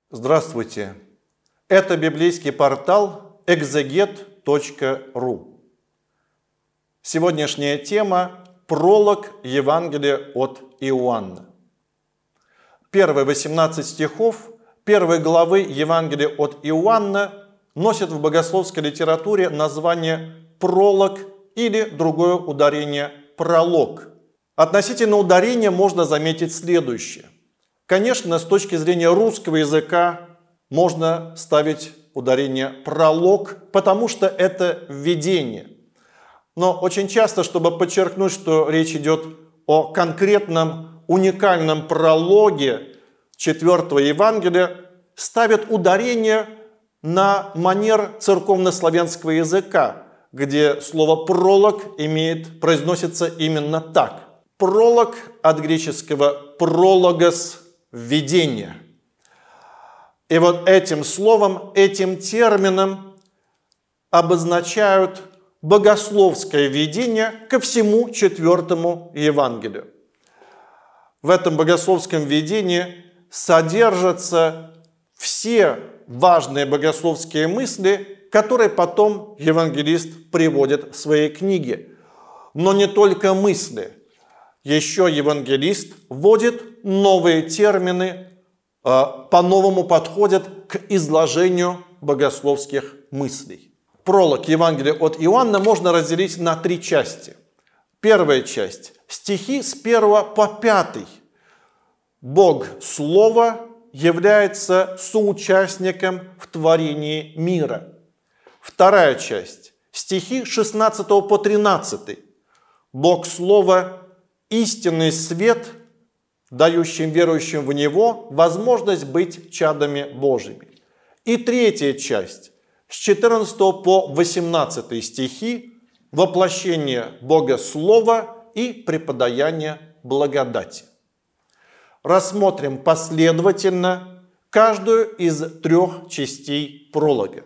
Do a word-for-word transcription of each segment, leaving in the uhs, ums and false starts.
Здравствуйте! Это библейский портал экзегет точка ру. Сегодняшняя тема – пролог Евангелия от Иоанна. Первые восемнадцать стихов первой главы Евангелия от Иоанна носят в богословской литературе название «пролог» или другое ударение «пролог». Относительно ударения можно заметить следующее. Конечно, с точки зрения русского языка можно ставить ударение «пролог», потому что это введение. Но очень часто, чтобы подчеркнуть, что речь идет о конкретном уникальном прологе четвертого Евангелия, ставят ударение на манер церковнославянского языка, где слово «пролог» имеет, произносится именно так. Пролог от греческого «прологос» – введение. И вот этим словом, этим термином обозначают богословское введение ко всему четвертому Евангелию. В этом богословском введении содержатся все важные богословские мысли, которые потом евангелист приводит в своей книге. Но не только мысли. Еще евангелист вводит новые термины, по-новому подходят к изложению богословских мыслей. Пролог Евангелия от Иоанна можно разделить на три части. Первая часть – стихи с первого по пятый. Бог Слово является соучастником в творении мира. Вторая часть – стихи с шестнадцатого по тринадцатый. Бог Слово – истинный свет, дающий верующим в Него возможность быть чадами Божьими. И третья часть с четырнадцатого по восемнадцатый стихи – воплощение Бога Слова и преподаяние благодати. Рассмотрим последовательно каждую из трех частей пролога.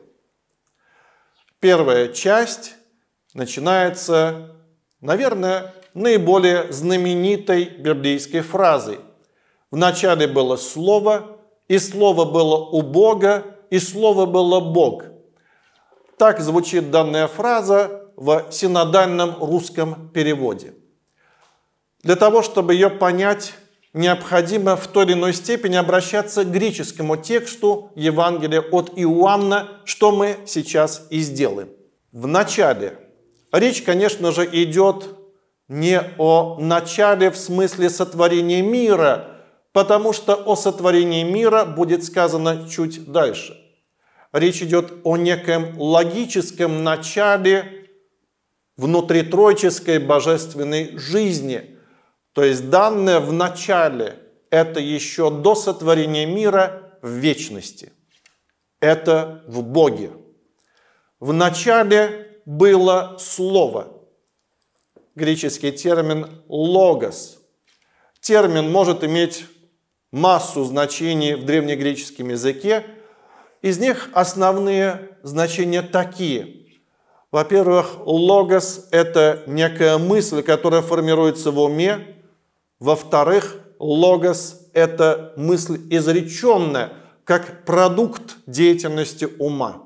Первая часть начинается, наверное, наиболее знаменитой библейской фразой. В начале было Слово, и Слово было у Бога, и Слово было Бог. Так звучит данная фраза в синодальном русском переводе. Для того, чтобы ее понять, необходимо в той или иной степени обращаться к греческому тексту Евангелия от Иоанна, что мы сейчас и сделаем. В начале речь, конечно же, идет не о начале в смысле сотворения мира, потому что о сотворении мира будет сказано чуть дальше. Речь идет о неком логическом начале внутритройческой божественной жизни. То есть данное в начале – это еще до сотворения мира в вечности. Это в Боге. В начале было Слово. Греческий термин «логос». Термин может иметь массу значений в древнегреческом языке. Из них основные значения такие. Во-первых, логос – это некая мысль, которая формируется в уме. Во-вторых, логос – это мысль изреченная, как продукт деятельности ума.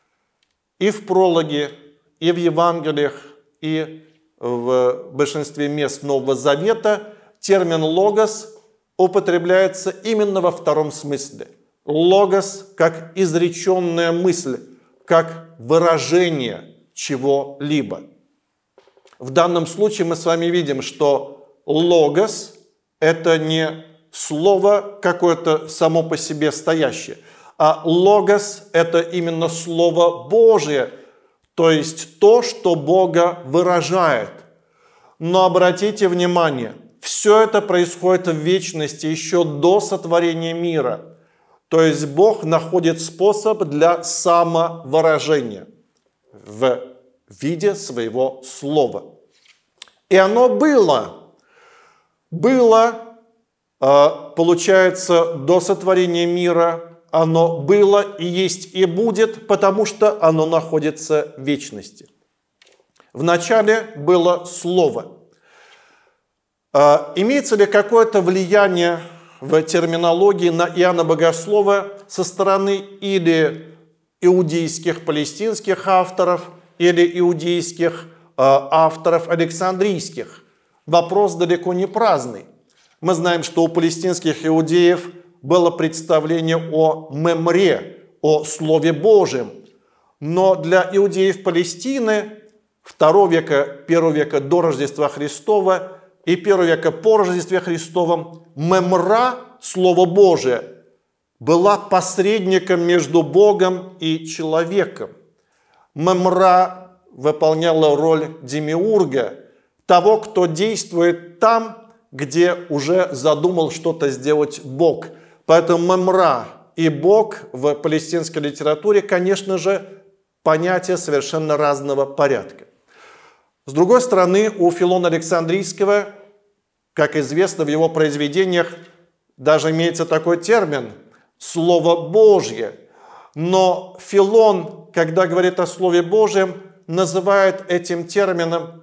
И в прологе, и в Евангелиях, и в большинстве мест Нового Завета термин «логос» употребляется именно во втором смысле. Логос как изреченная мысль, как выражение чего-либо. В данном случае мы с вами видим, что логос – это не слово какое-то само по себе стоящее, а логос – это именно Слово Божие, то есть то, что Бога выражает. Но обратите внимание, все это происходит в вечности еще до сотворения мира. То есть Бог находит способ для самовыражения в виде своего Слова. И оно было. Было, получается, до сотворения мира. Оно было и есть и будет, потому что оно находится в вечности. В начале было Слово. Имеется ли какое-то влияние в терминологии на Иоанна Богослова со стороны или иудейских палестинских авторов, или иудейских э, авторов александрийских. Вопрос далеко не праздный. Мы знаем, что у палестинских иудеев было представление о мемре, о Слове Божьем. Но для иудеев Палестины второго века, первого века до Рождества Христова и первого века по Рождестве Христовом мемра, Слово Божие, была посредником между Богом и человеком. Мемра выполняла роль демиурга, того, кто действует там, где уже задумал что-то сделать Бог. Поэтому мемра и Бог в палестинской литературе, конечно же, понятия совершенно разного порядка. С другой стороны, у Филона Александрийского, как известно, в его произведениях даже имеется такой термин «Слово Божье». Но Филон, когда говорит о Слове Божьем, называет этим термином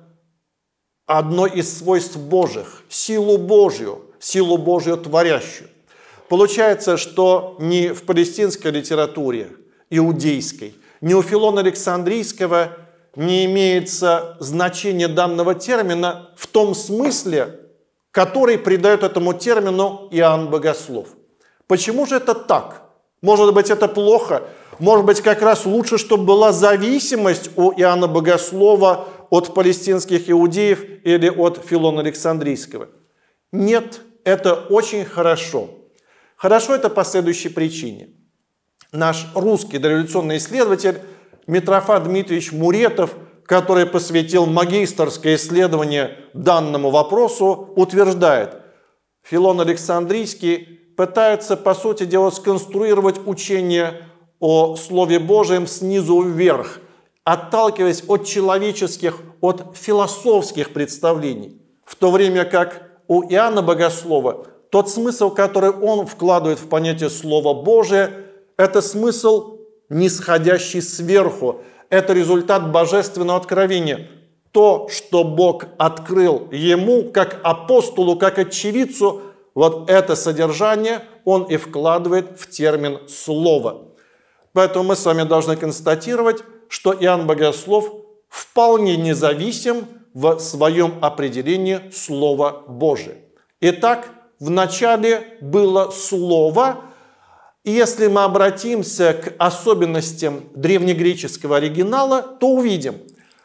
одно из свойств Божьих – силу Божью, силу Божью творящую. Получается, что ни в палестинской литературе, иудейской, ни у Филона Александрийского не имеется значения данного термина в том смысле, который придает этому термину Иоанн Богослов. Почему же это так? Может быть, это плохо? Может быть, как раз лучше, чтобы была зависимость у Иоанна Богослова от палестинских иудеев или от Филона Александрийского? Нет, это очень хорошо. Хорошо это по следующей причине. Наш русский дореволюционный исследователь Митрофан Дмитриевич Муретов, который посвятил магистерское исследование данному вопросу, утверждает, Филон Александрийский пытается, по сути дела, сконструировать учение о Слове Божьем снизу вверх, отталкиваясь от человеческих, от философских представлений, в то время как у Иоанна Богослова тот смысл, который он вкладывает в понятие Слово Божие, это смысл, нисходящий сверху. Это результат божественного откровения. То, что Бог открыл ему, как апостолу, как очевидцу, вот это содержание он и вкладывает в термин «слово». Поэтому мы с вами должны констатировать, что Иоанн Богослов вполне независим в своем определении Слова Божия. Итак, вначале было Слово, и если мы обратимся к особенностям древнегреческого оригинала, то увидим,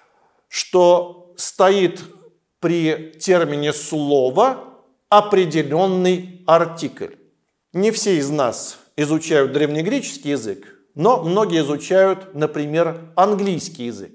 что стоит при термине «слово» определенный артикль. Не все из нас изучают древнегреческий язык, но многие изучают, например, английский язык.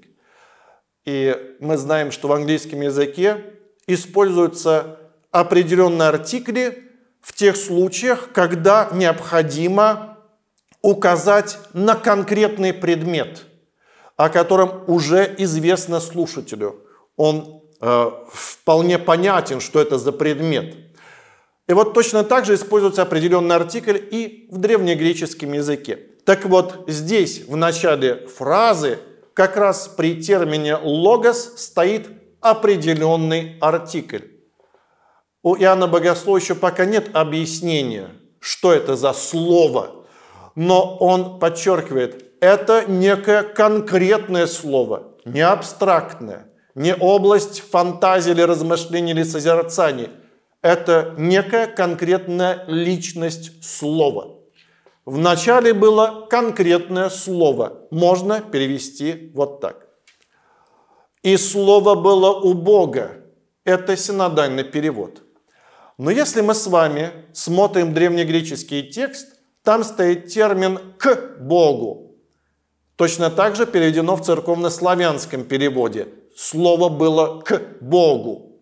И мы знаем, что в английском языке используются определенные артикли в тех случаях, когда необходимо указать на конкретный предмет, о котором уже известно слушателю. Он э, вполне понятен, что это за предмет. И вот точно так же используется определенный артикль и в древнегреческом языке. Так вот, здесь в начале фразы как раз при термине «логос» стоит определенный артикль. У Иоанна Богослова еще пока нет объяснения, что это за слово, но он подчеркивает, это некое конкретное слово, не абстрактное, не область фантазии или размышлений или созерцаний. Это некая конкретная личность слова. Вначале было конкретное слово, можно перевести вот так. И слово было у Бога, это синодальный перевод. Но если мы с вами смотрим древнегреческий текст, там стоит термин «к Богу». Точно так же переведено в церковнославянском переводе. Слово было «к Богу».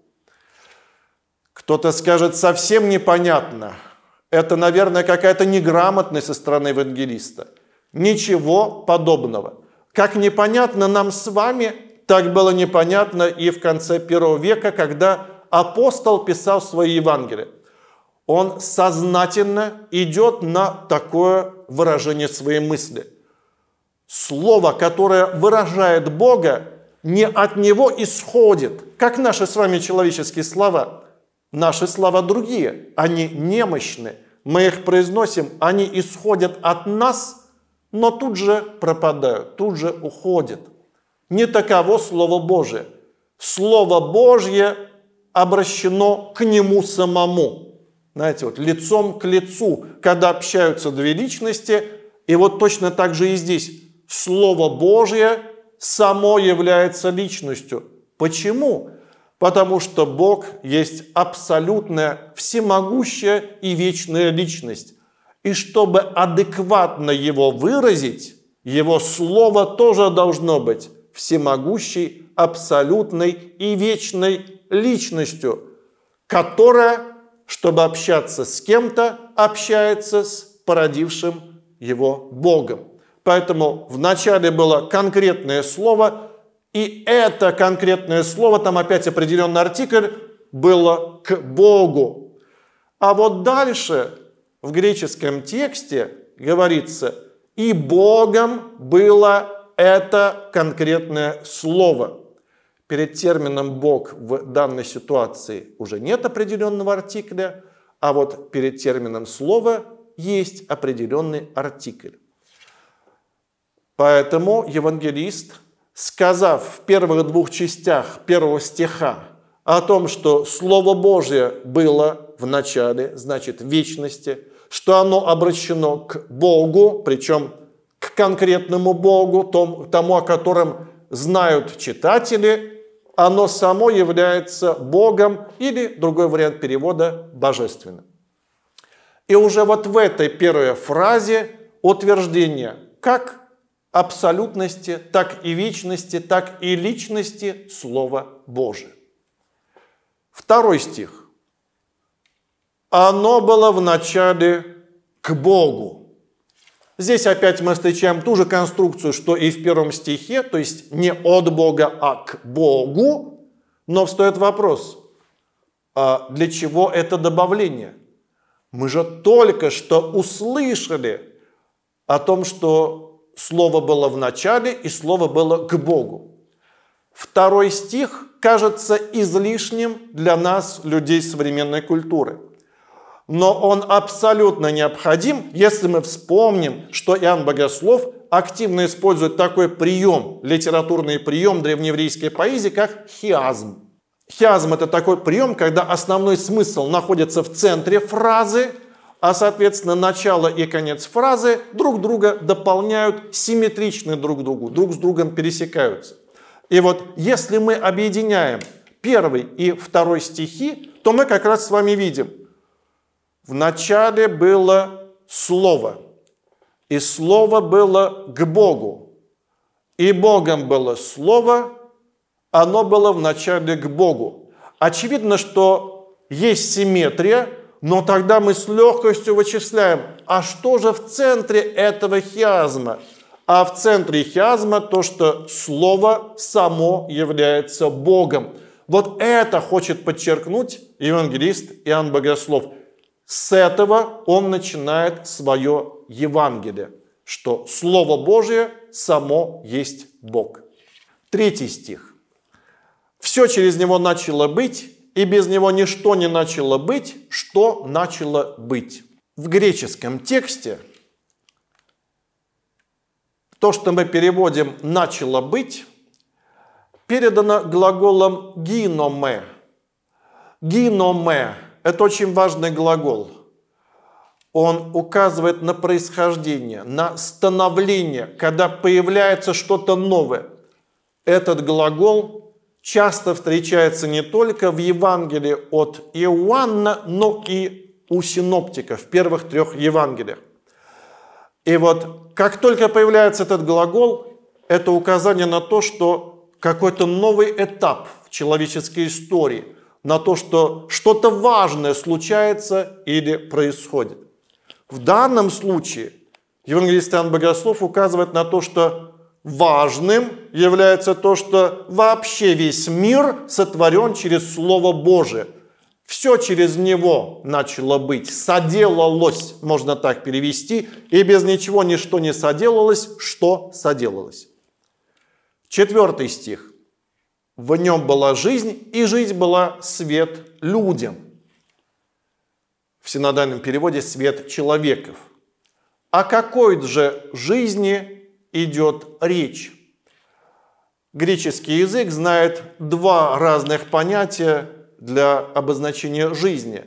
Кто-то скажет, совсем непонятно. Это, наверное, какая-то неграмотность со стороны евангелиста. Ничего подобного. Как непонятно нам с вами, так было непонятно и в конце первого века, когда апостол писал свои Евангелия. Он сознательно идет на такое выражение своей мысли. Слово, которое выражает Бога, не от него исходит, как наши с вами человеческие слова. Наши слова другие, они немощны, мы их произносим, они исходят от нас, но тут же пропадают, тут же уходят. Не таково Слово Божие. Слово Божье обращено к Нему самому. Знаете, вот лицом к лицу, когда общаются две личности, и вот точно так же и здесь. Слово Божье само является личностью. Почему? Потому что Бог есть абсолютная, всемогущая и вечная личность. И чтобы адекватно Его выразить, Его Слово тоже должно быть всемогущей, абсолютной и вечной личностью, которая, чтобы общаться с кем-то, общается с породившим его Богом. Поэтому вначале было конкретное слово, и это конкретное слово, там опять определенный артикль, было к Богу. А вот дальше в греческом тексте говорится, и Богом было это конкретное слово. Перед термином «Бог» в данной ситуации уже нет определенного артикля, а вот перед термином «слово» есть определенный артикль. Поэтому евангелист, сказав в первых двух частях первого стиха о том, что Слово Божие было в начале, значит, в вечности, что оно обращено к Богу, причем к конкретному Богу, тому, о котором знают читатели, оно само является Богом или, другой вариант перевода, божественным. И уже вот в этой первой фразе утверждение как абсолютности, так и вечности, так и личности Слова Божия. Второй стих. Оно было в начале к Богу. Здесь опять мы встречаем ту же конструкцию, что и в первом стихе, то есть не от Бога, а к Богу. Но встает вопрос, а для чего это добавление? Мы же только что услышали о том, что Слово было в начале и Слово было к Богу. Второй стих кажется излишним для нас, людей современной культуры. Но он абсолютно необходим, если мы вспомним, что Иоанн Богослов активно использует такой прием, литературный прием древнееврейской поэзии, как хиазм. Хиазм – это такой прием, когда основной смысл находится в центре фразы, а, соответственно, начало и конец фразы друг друга дополняют, симметричны друг другу, друг с другом пересекаются. И вот если мы объединяем первый и второй стихи, то мы как раз с вами видим, в начале было Слово, и Слово было к Богу, и Богом было Слово, оно было в начале к Богу. Очевидно, что есть симметрия, но тогда мы с легкостью вычисляем, а что же в центре этого хиазма? А в центре хиазма то, что Слово само является Богом. Вот это хочет подчеркнуть евангелист Иоанн Богослов. С этого он начинает свое Евангелие, что Слово Божие само есть Бог. Третий стих. «Все через Него начало быть, и без Него ничто не начало быть, что начало быть». В греческом тексте то, что мы переводим «начало быть», передано глаголом «гиноме». «Гиноме» – это очень важный глагол. Он указывает на происхождение, на становление, когда появляется что-то новое. Этот глагол часто встречается не только в Евангелии от Иоанна, но и у синоптиков в первых трех Евангелиях. И вот как только появляется этот глагол, это указание на то, что какой-то новый этап в человеческой истории, на то, что что-то важное случается или происходит. В данном случае евангелист Иоанн Богослов указывает на то, что важным является то, что вообще весь мир сотворен через Слово Божие. Все через него начало быть, соделалось, можно так перевести, и без ничего ничто не соделалось, что соделалось. Четвертый стих. В нем была жизнь, и жизнь была свет людям. в синодальном переводе «свет человеков». О какой же жизни идет речь? Греческий язык знает два разных понятия для обозначения жизни.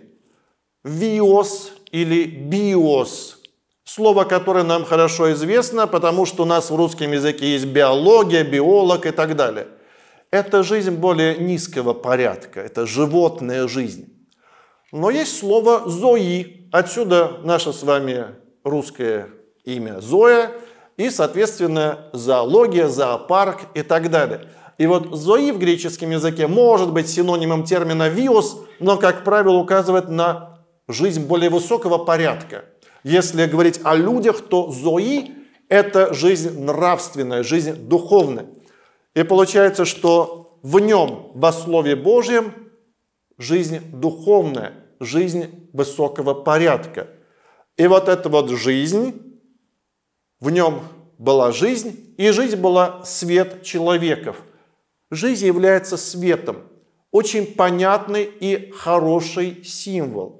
Виос или биос. Слово, которое нам хорошо известно, потому что у нас в русском языке есть биология, биолог и так далее. Это жизнь более низкого порядка, это животная жизнь. Но есть слово «зои», отсюда наше с вами русское имя «Зоя», и, соответственно, зоология, зоопарк и так далее. И вот «зои» в греческом языке может быть синонимом термина «виос», но, как правило, указывает на жизнь более высокого порядка. Если говорить о людях, то «зои» – это жизнь нравственная, жизнь духовная. И получается, что в нем, во Слове Божьем, жизнь духовная, жизнь высокого порядка. И вот эта вот жизнь, в нем была жизнь, и жизнь была свет человеков. Жизнь является светом, очень понятный и хороший символ.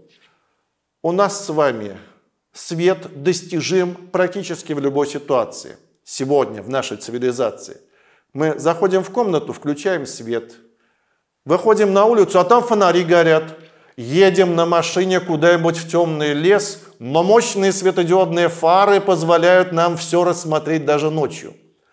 У нас с вами свет достижим практически в любой ситуации. Сегодня в нашей цивилизации. Мы заходим в комнату, включаем свет. Выходим на улицу, а там фонари горят. Едем на машине куда-нибудь в темный лес, но мощные светодиодные фары позволяют нам все рассмотреть даже ночью.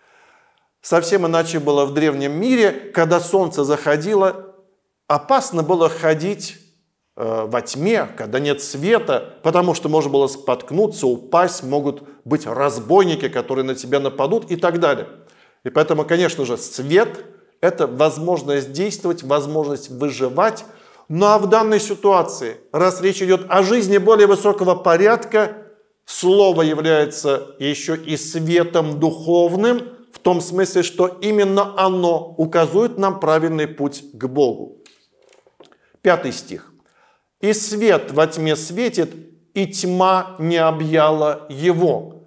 Совсем иначе было в древнем мире, когда солнце заходило, опасно было ходить э, во тьме, когда нет света, потому что можно было споткнуться, упасть, могут быть разбойники, которые на тебя нападут и так далее. И поэтому, конечно же, свет – это возможность действовать, возможность выживать. Ну а в данной ситуации, раз речь идет о жизни более высокого порядка, слово является еще и светом духовным, в том смысле, что именно оно указывает нам правильный путь к Богу. Пятый стих. «И свет во тьме светит, и тьма не объяла его».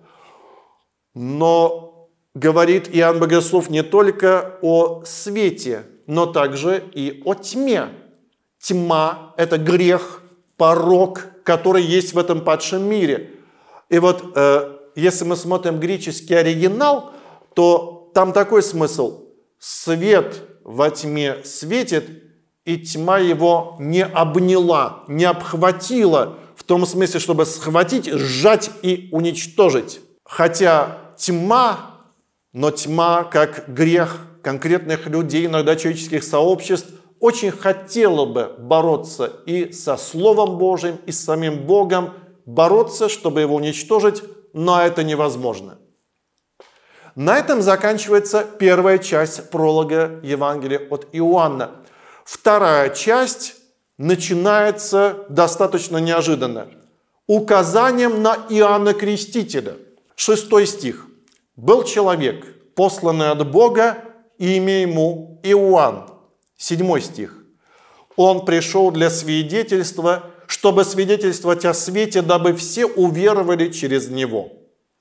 Но говорит Иоанн Богослов не только о свете, но также и о тьме. Тьма – это грех, порок, который есть в этом падшем мире. И вот э, если мы смотрим греческий оригинал, то там такой смысл. Свет во тьме светит, и тьма его не обняла, не обхватила, в том смысле, чтобы схватить, сжать и уничтожить. Хотя тьма, но тьма как грех конкретных людей, иногда человеческих сообществ, очень хотела бы бороться и со Словом Божьим, и с самим Богом, бороться, чтобы его уничтожить, но это невозможно. На этом заканчивается первая часть пролога Евангелия от Иоанна. Вторая часть начинается достаточно неожиданно. Указанием на Иоанна Крестителя. Шестой стих. «Был человек, посланный от Бога, и имя ему Иоанн». Седьмой стих. «Он пришел для свидетельства, чтобы свидетельствовать о свете, дабы все уверовали через него».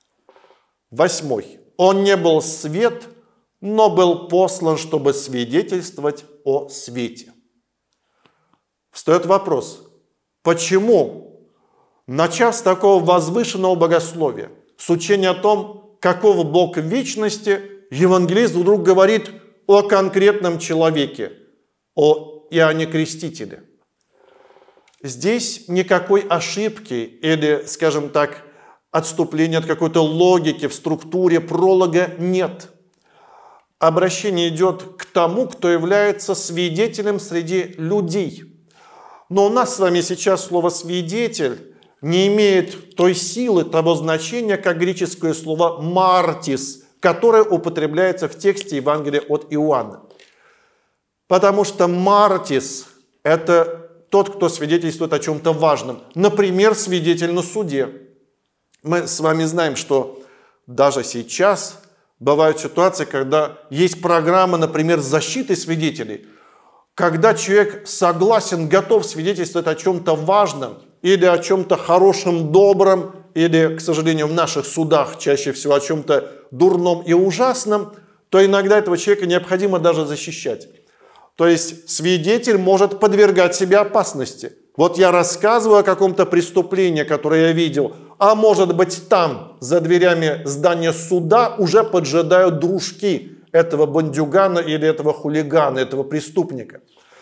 Восьмой. «Он не был свет, но был послан, чтобы свидетельствовать о свете». Встает вопрос, почему, начав с такого возвышенного богословия, с учения о том, каков Бог в вечности, евангелист вдруг говорит о конкретном человеке, о Иоанне Крестителе. Здесь никакой ошибки или, скажем так, отступления от какой-то логики в структуре пролога нет. Обращение идет к тому, кто является свидетелем среди людей. Но у нас с вами сейчас слово «свидетель» не имеет той силы, того значения, как греческое слово «мартис», которое употребляется в тексте Евангелия от Иоанна. Потому что мартис – это тот, кто свидетельствует о чем-то важном. Например, свидетель на суде. Мы с вами знаем, что даже сейчас бывают ситуации, когда есть программа, например, защиты свидетелей. Когда человек согласен, готов свидетельствовать о чем-то важном, или о чем-то хорошем, добром, или, к сожалению, в наших судах чаще всего о чем-то дурном и ужасном, то иногда этого человека необходимо даже защищать. То есть свидетель может подвергать себя опасности. Вот я рассказываю о каком-то преступлении, которое я видел, а может быть там, за дверями здания суда, уже поджидают дружки этого бандюгана или этого хулигана, этого преступника.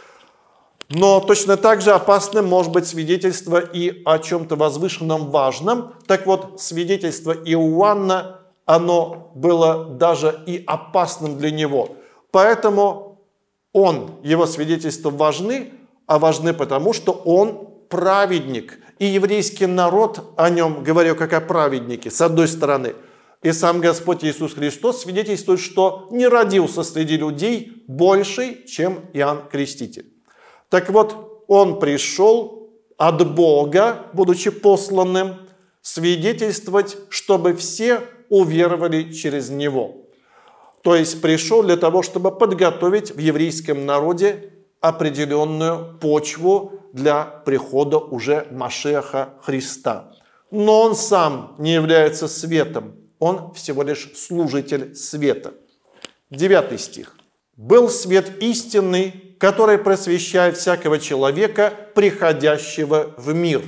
Но точно так же опасным может быть свидетельство и о чем-то возвышенном, важном. Так вот, свидетельство Иоанна, оно было даже и опасным для него. Поэтому он, его свидетельства важны, а важны потому, что он праведник. И еврейский народ о нем говорил как о праведнике, с одной стороны. И сам Господь Иисус Христос свидетельствует, что не родился среди людей больший, чем Иоанн Креститель. Так вот, он пришел от Бога, будучи посланным, свидетельствовать, чтобы все уверовали через него. То есть пришел для того, чтобы подготовить в еврейском народе определенную почву для прихода уже Машиаха Христа. Но он сам не является светом, он всего лишь служитель света. Девятый стих. «Был свет истинный, который просвещает всякого человека, приходящего в мир».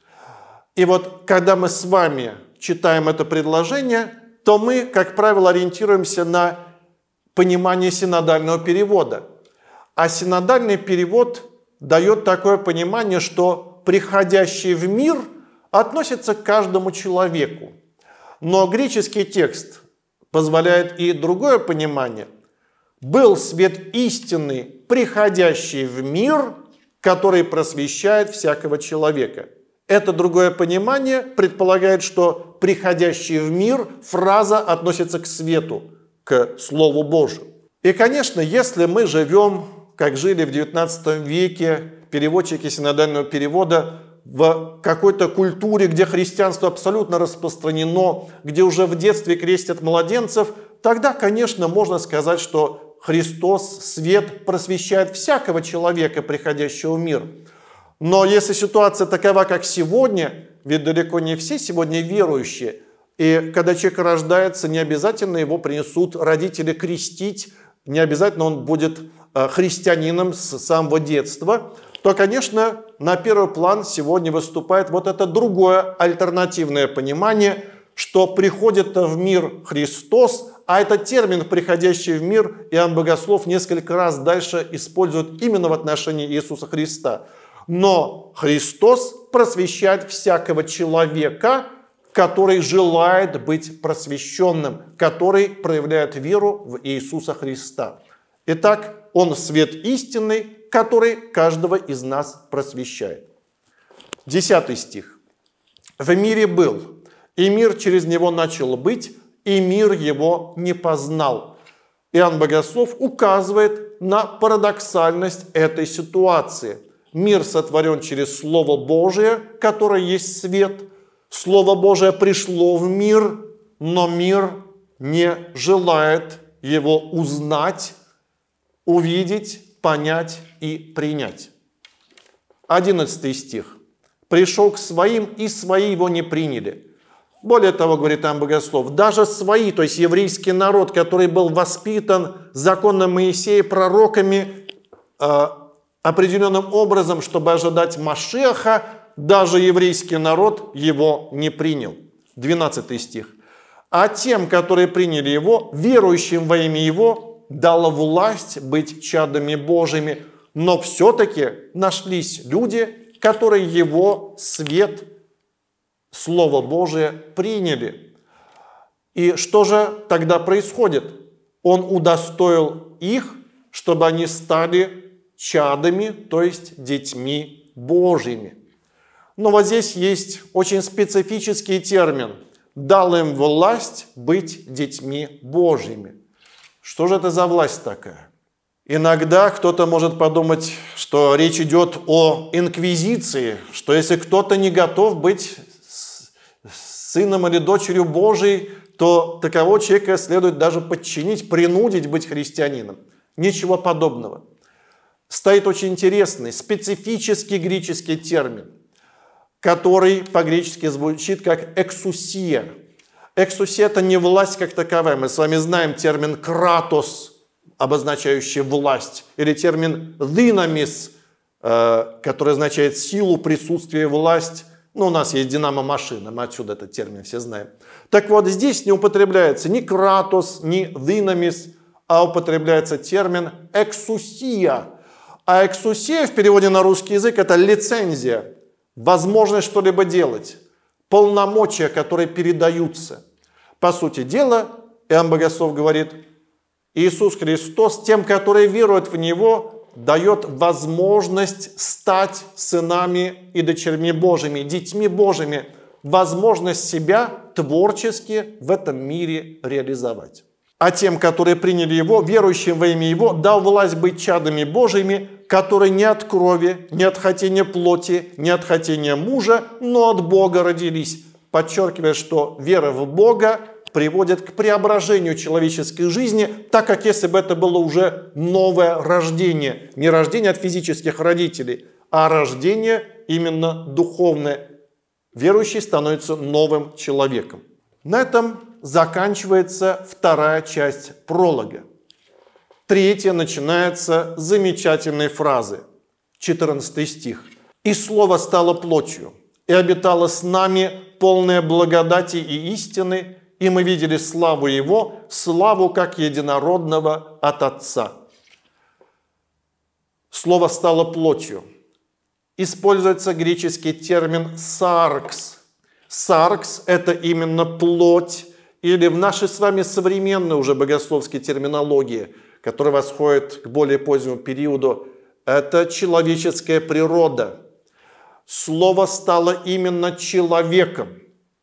И вот, когда мы с вами читаем это предложение, то мы, как правило, ориентируемся на понимание синодального перевода. А синодальный перевод дает такое понимание, что приходящий в мир относится к каждому человеку. Но греческий текст позволяет и другое понимание. «Был свет истинный, приходящий в мир, который просвещает всякого человека». Это другое понимание предполагает, что приходящий в мир фраза относится к свету, к Слову Божию. И, конечно, если мы живем, как жили в девятнадцатом веке переводчики синодального перевода, в какой-то культуре, где христианство абсолютно распространено, где уже в детстве крестят младенцев, тогда, конечно, можно сказать, что Христос, свет, просвещает всякого человека, приходящего в мир. Но если ситуация такова, как сегодня, ведь далеко не все сегодня верующие, и когда человек рождается, не обязательно его принесут родители крестить, не обязательно он будет христианином с самого детства, то, конечно, на первый план сегодня выступает вот это другое альтернативное понимание, что приходит в мир Христос, а этот термин «приходящий в мир» Иоанн Богослов несколько раз дальше использует именно в отношении Иисуса Христа. Но Христос просвещает всякого человека, который желает быть просвещенным, который проявляет веру в Иисуса Христа. Итак, Он свет истинный, который каждого из нас просвещает. Десятый стих. «В мире был, и мир через него начал быть, и мир его не познал». Иоанн Богослов указывает на парадоксальность этой ситуации. Мир сотворен через Слово Божие, которое есть свет. Слово Божие пришло в мир, но мир не желает его узнать, увидеть, понять и принять. Одиннадцатый стих. «Пришел к своим, и свои его не приняли». Более того, говорит Иоанн Богослов, даже свои, то есть еврейский народ, который был воспитан законом Моисея, пророками, э, определенным образом, чтобы ожидать Машиаха, даже еврейский народ его не принял. двенадцатый стих. «А тем, которые приняли его, верующим во имя его, дала власть быть чадами Божьими». Но все-таки нашлись люди, которые его свет, Слово Божие приняли. И что же тогда происходит? Он удостоил их, чтобы они стали чадами, то есть детьми Божьими. Но вот здесь есть очень специфический термин. Дал им власть быть детьми Божьими. Что же это за власть такая? Иногда кто-то может подумать, что речь идет о инквизиции, что если кто-то не готов быть сыном или дочерью Божией, то такового человека следует даже подчинить, принудить быть христианином. Ничего подобного. Стоит очень интересный, специфический греческий термин, который по-гречески звучит как «эксусия». Эксусия – это не власть как таковая. Мы с вами знаем термин «кратос», обозначающий власть, или термин «динамис», который означает силу, присутствие, власть. Ну, у нас есть динамо-машина, мы отсюда этот термин все знаем. Так вот, здесь не употребляется ни кратос, ни динамис, а употребляется термин эксусия. А эксусия в переводе на русский язык – это лицензия, возможность что-либо делать, полномочия, которые передаются. По сути дела, Иоанн Богослов говорит, Иисус Христос тем, которые веруют в Него, дает возможность стать сынами и дочерьми Божьими, детьми Божьими, возможность себя творчески в этом мире реализовать. А тем, которые приняли Его, верующим во имя Его, дал власть быть чадами Божьими, которые не от крови, не от хотения плоти, не от хотения мужа, но от Бога родились. Подчеркивая, что вера в Бога приводит к преображению человеческой жизни, так как если бы это было уже новое рождение. Не рождение от физических родителей, а рождение именно духовное. Верующий становится новым человеком. На этом заканчивается вторая часть пролога. Третья начинается с замечательной фразы. четырнадцатый стих. «И слово стало плотью, и обитало с нами, полное благодати и истины, и мы видели славу Его, славу как единородного от Отца». Слово стало плотью. Используется греческий термин «саркс». «Саркс» – это именно плоть, или в нашей с вами современной уже богословской терминологии, которая восходит к более позднему периоду, это человеческая природа. Слово стало именно человеком,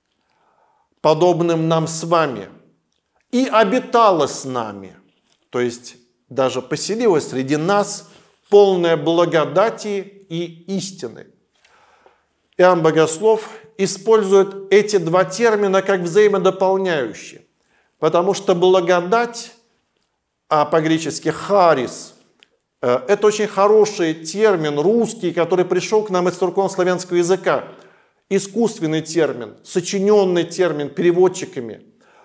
подобным нам с вами, и обитало с нами, то есть даже поселилось среди нас, полное благодати и истины. Иоанн Богослов использует эти два термина как взаимодополняющие, потому что благодать, а по-гречески харис, это очень хороший термин русский, который пришел к нам из церковнославянского языка. Искусственный термин, сочиненный термин переводчиками,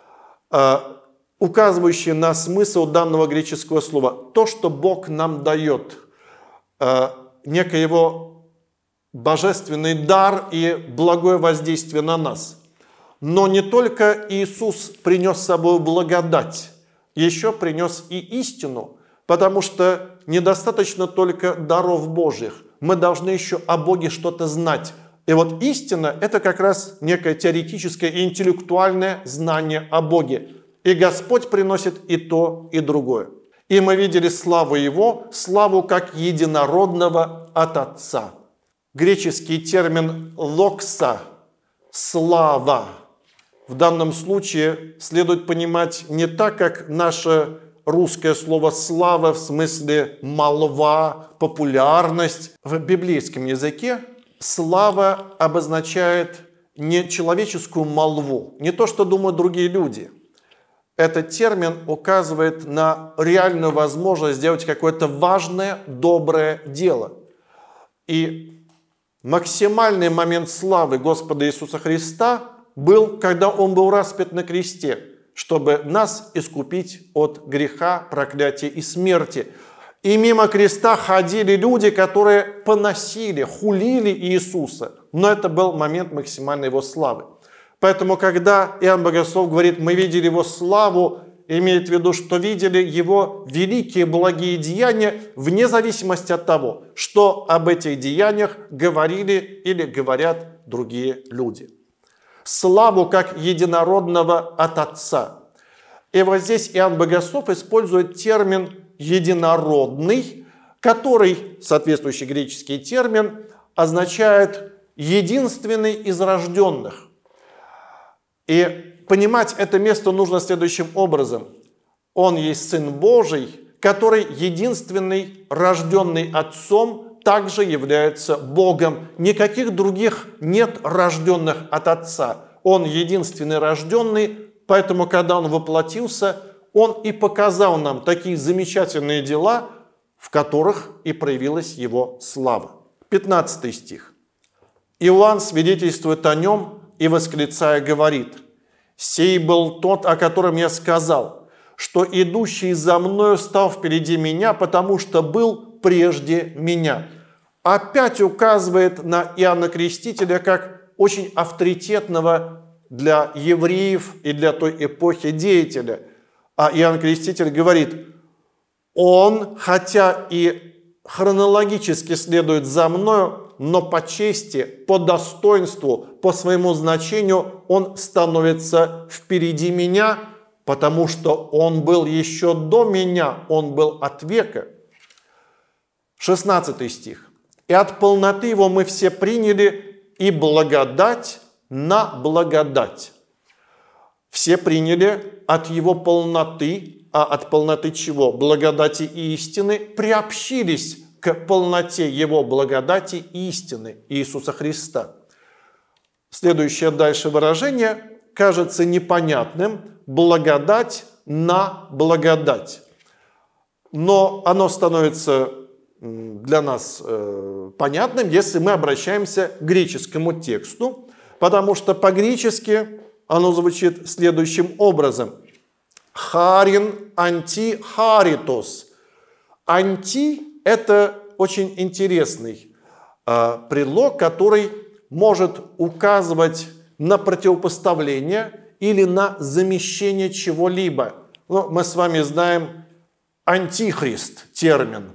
указывающий на смысл данного греческого слова. То, что Бог нам дает, некий его божественный дар и благое воздействие на нас. Но не только Иисус принес с собой благодать, еще принес и истину, потому что недостаточно только даров Божьих. Мы должны еще о Боге что-то знать. И вот истина – это как раз некое теоретическое и интеллектуальное знание о Боге. И Господь приносит и то, и другое. И мы видели славу Его, славу как единородного от Отца. Греческий термин «локса» – «слава». В данном случае следует понимать не так, как наше русское слово «слава» в смысле молва, популярность. В библейском языке слава обозначает не человеческую молву, не то, что думают другие люди. Этот термин указывает на реальную возможность сделать какое-то важное, доброе дело. И максимальный момент славы Господа Иисуса Христа был, когда Он был распят на кресте, чтобы нас искупить от греха, проклятия и смерти. И мимо креста ходили люди, которые поносили, хулили Иисуса. Но это был момент максимальной Его славы. Поэтому, когда Иоанн Богослов говорит, мы видели Его славу, имеет в виду, что видели Его великие благие деяния, вне зависимости от того, что об этих деяниях говорили или говорят другие люди. Славу как единородного от Отца. И вот здесь Иоанн Богослов использует термин «единородный», который, соответствующий греческий термин, означает «единственный из рожденных». И понимать это место нужно следующим образом. Он есть Сын Божий, который единственный, рожденный Отцом, также является Богом. Никаких других нет рожденных от Отца. Он единственный рожденный, поэтому, когда Он воплотился, Он и показал нам такие замечательные дела, в которых и проявилась Его слава. пятнадцатый стих. Иоанн свидетельствует о Нем и, восклицая, говорит: «Сей был тот, о котором я сказал, что идущий за мною стал впереди меня, потому что был прежде меня». опять указывает на Иоанна Крестителя как очень авторитетного для евреев и для той эпохи деятеля. А Иоанн Креститель говорит: он, хотя и хронологически следует за мною, но по чести, по достоинству, по своему значению он становится впереди меня, потому что он был еще до меня, он был от века. шестнадцатый стих. «И от полноты его мы все приняли, и благодать на благодать». Все приняли от его полноты, а от полноты чего? Благодати и истины, приобщились к полноте его благодати и истины Иисуса Христа. Следующее дальше выражение кажется непонятным: благодать на благодать. Но оно становится для нас э, понятным, если мы обращаемся к греческому тексту, потому что по-гречески оно звучит следующим образом: харин анти харитос. Анти – это очень интересный э, предлог, который может указывать на противопоставление или на замещение чего-либо. Ну, мы с вами знаем антихрист термин.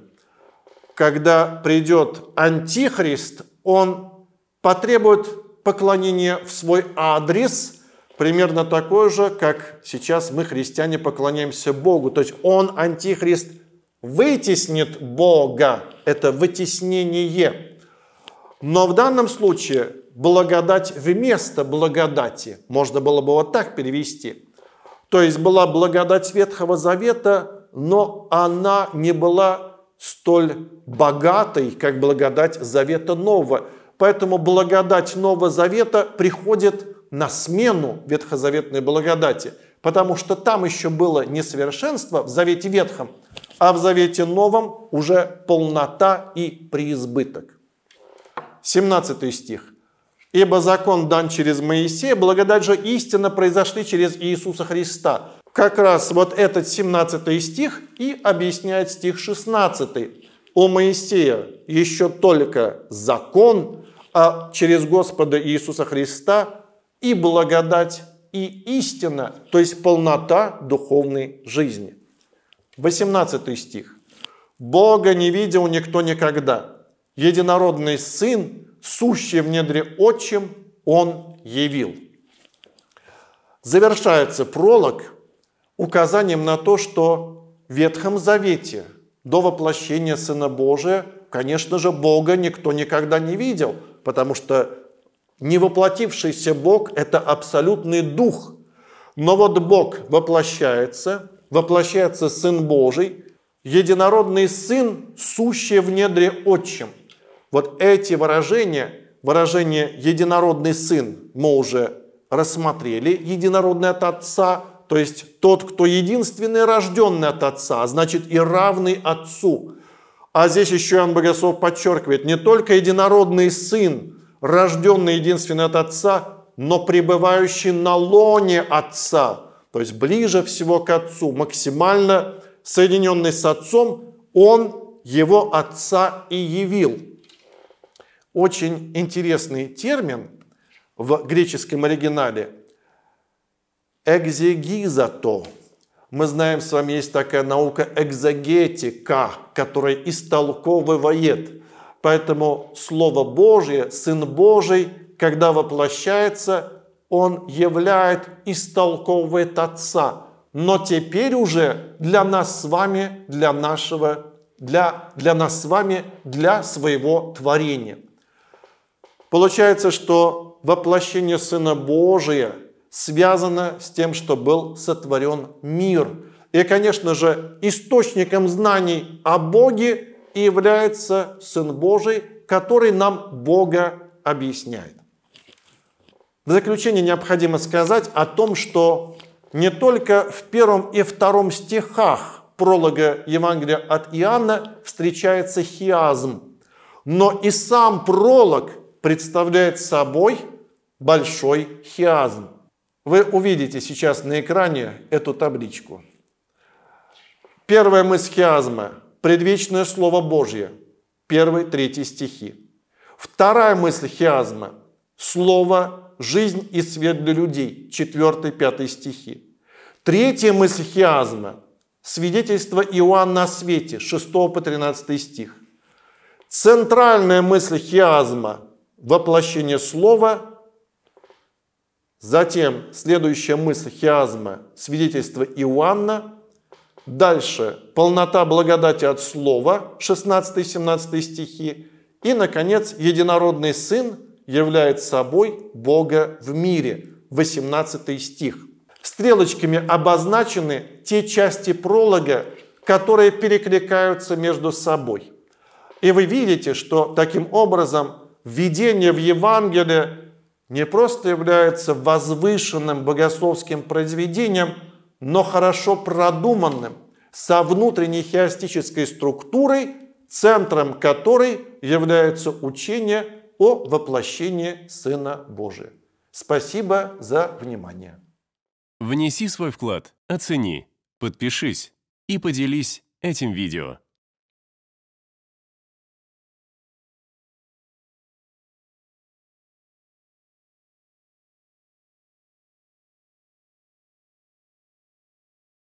Когда придет антихрист, он потребует поклонения в свой адрес, примерно такой же, как сейчас мы, христиане, поклоняемся Богу. То есть он, антихрист, вытеснит Бога. Это вытеснение. Но в данном случае благодать вместо благодати. Можно было бы вот так перевести. То есть была благодать Ветхого Завета, но она не была столь богатой, как благодать Завета Нового. Поэтому благодать Нового Завета приходит на смену ветхозаветной благодати, потому что там еще было несовершенство в Завете Ветхом, а в Завете Новом уже полнота и преизбыток. семнадцатый стих. «Ибо закон дан через Моисея, благодать же истина произошли через Иисуса Христа». Как раз вот этот семнадцатый стих и объясняет стих шестнадцатый. У Моисея еще только закон, а через Господа Иисуса Христа и благодать, и истина, то есть полнота духовной жизни. восемнадцатый стих. «Бога не видел никто никогда. Единородный Сын, сущий в недре Отчим, Он явил». Завершается пролог указанием на то, что в Ветхом Завете до воплощения Сына Божия, конечно же, Бога никто никогда не видел, потому что невоплотившийся Бог – это абсолютный Дух. Но вот Бог воплощается, воплощается Сын Божий, единородный Сын, сущий в недре Отчим. Вот эти выражения, выражение «единородный Сын» мы уже рассмотрели, единородный от Отца, то есть тот, кто единственный рожденный от Отца, а значит и равный Отцу. А здесь еще Иоанн Богослов подчеркивает, не только единородный Сын, рожденный единственный от Отца, но пребывающий на лоне Отца, то есть ближе всего к Отцу, максимально соединенный с Отцом, Он Его Отца и явил. Очень интересный термин в греческом оригинале «экзегизато». Мы знаем, с вами есть такая наука экзегетика, которая истолковывает. Поэтому Слово Божье, Сын Божий, когда воплощается, Он являет, истолковывает Отца. Но теперь уже для нас с вами, для нашего, для, для нас с вами, для своего творения. Получается, что воплощение Сына Божия связано с тем, что был сотворен мир. И, конечно же, источником знаний о Боге является Сын Божий, который нам Бога объясняет. В заключение необходимо сказать о том, что не только в первом и втором стихах пролога Евангелия от Иоанна встречается хиазм, но и сам пролог представляет собой большой хиазм. Вы увидите сейчас на экране эту табличку. Первая мысль хиазма – предвечное Слово Божье. первый, третий стихи. Вторая мысль хиазма – слово, жизнь и свет для людей, четвёртый, пятый стихи. Третья мысль хиазма – свидетельство Иоанна о свете, шестой по тринадцатый стих. Центральная мысль хиазма – воплощение слова. Затем следующая мысль хиазма – свидетельство Иоанна. Дальше полнота благодати от слова, шестнадцатый-семнадцатый стихи. И, наконец, единородный Сын являет собой Бога в мире, восемнадцатый стих. Стрелочками обозначены те части пролога, которые перекликаются между собой. И вы видите, что таким образом введение в Евангелие не просто является возвышенным богословским произведением, но хорошо продуманным, со внутренней хиастической структурой, центром которой является учение о воплощении Сына Божия. Спасибо за внимание. Внеси свой вклад, оцени, подпишись и поделись этим видео.